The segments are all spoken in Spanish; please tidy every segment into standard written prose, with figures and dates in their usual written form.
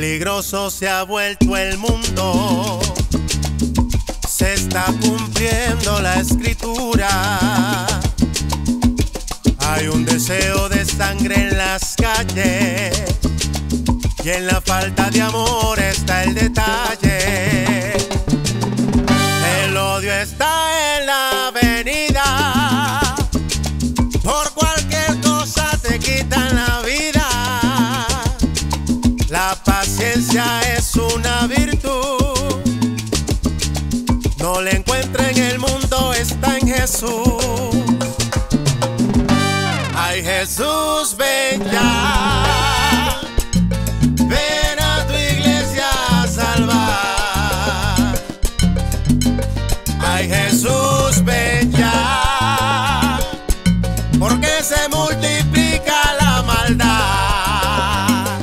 Peligroso se ha vuelto el mundo, se está cumpliendo la escritura. Hay un deseo de sangre en las calles y en la falta de amor está el detalle. El odio está en la avenida, por cualquier cosa te quitan la vida. La paciencia es una virtud, no la encuentra en el mundo, está en Jesús. Ay, Jesús, ven ya, ven a tu iglesia a salvar. Ay, Jesús, ven ya, porque se multiplica la maldad.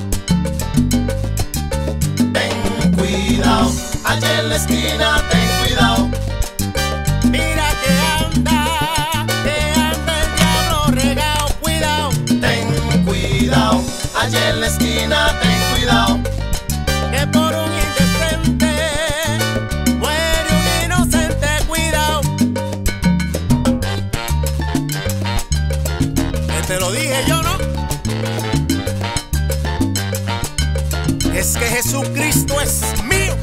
Ten cuidado, allá en la esquina, ten cuidado. Mira que anda el diablo regao, cuidado. Ten cuidado, allá en la esquina, ten cuidado. Que por un indecente muere un inocente, cuidado. Te lo dije yo, ¿no? Es que Jesucristo es mío.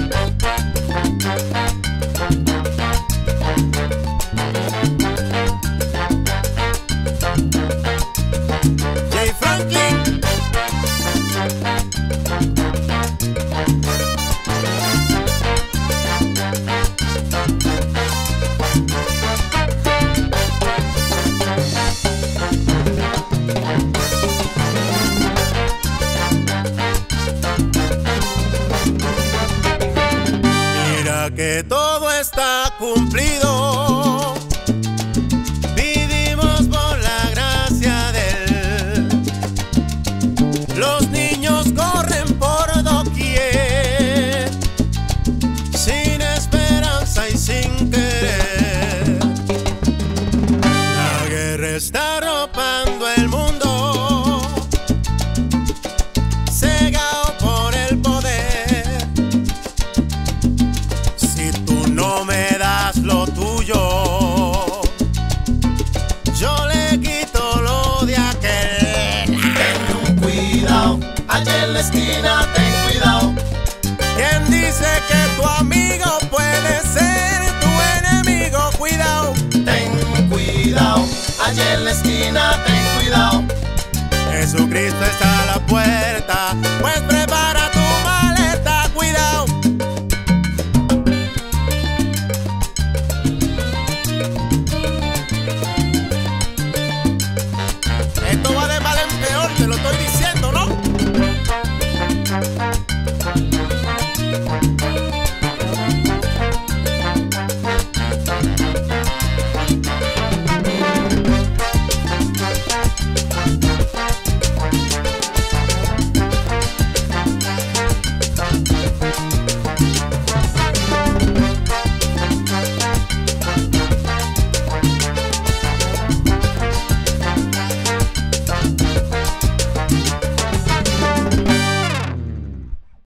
Jay Franklin. Mira que todo está cumplido, vivimos por la gracia de Él. Los niños corren por doquier, sin esperanza y sin querer. La guerra está arropando el mundo, cegado por el poder. Si tú no me das lo tuyo, yo le quito lo de aquel. Ten cuidado, allá en la esquina, ten cuidado. ¿Quién dice que tu amigo puede ser tu enemigo? Cuidado. Ten cuidado, allá en la esquina, ten cuidado. Jesucristo está a la puerta,